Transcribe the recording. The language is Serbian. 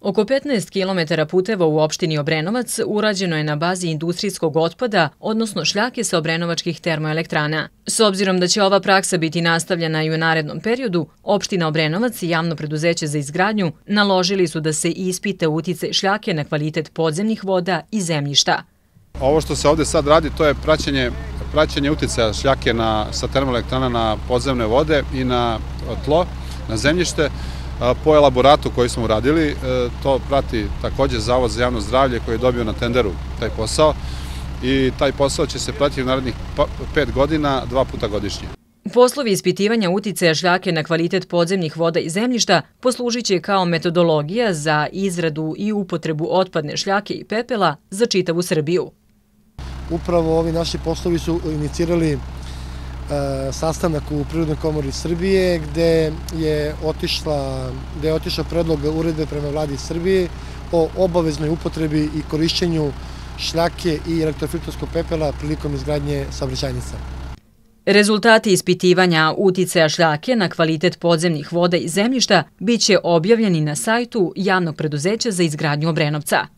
Oko 15 km puteva u opštini Obrenovac urađeno je na bazi industrijskog otpada, odnosno šljake sa obrenovačkih termoelektrana. S obzirom da će ova praksa biti nastavljena i u narednom periodu, opština Obrenovac i javno preduzeće za izgradnju naložili su da se ispita uticaj šljake na kvalitet podzemnih voda i zemljišta. Ovo što se ovde sad radi, to je praćenje uticaja šljake sa termoelektrana na podzemne vode i na tlo, na zemljište. Po elaboratu koji smo uradili, to prati također Zavod za javno zdravlje koji je dobio na tenderu taj posao i taj posao će se pratiti u narednih 5 godina, 2 puta godišnje. Poslovi ispitivanja uticaja šljake na kvalitet podzemnih voda i zemljišta poslužit će kao metodologija za izradu i upotrebu otpadne šljake i pepela za čitavu Srbiju. Upravo ovi naši poslovi su inicirali sastanak u Prirodnoj komori Srbije gde je otišao predlog uredbe prema vladi Srbije o obaveznoj upotrebi i korišćenju šljake i elektrofilterskog pepela prilikom izgradnje saobraćajnica. Rezultati ispitivanja uticaja šljake na kvalitet podzemnih voda i zemljišta biće objavljeni na sajtu Javnog preduzeća za izgradnju Obrenovca.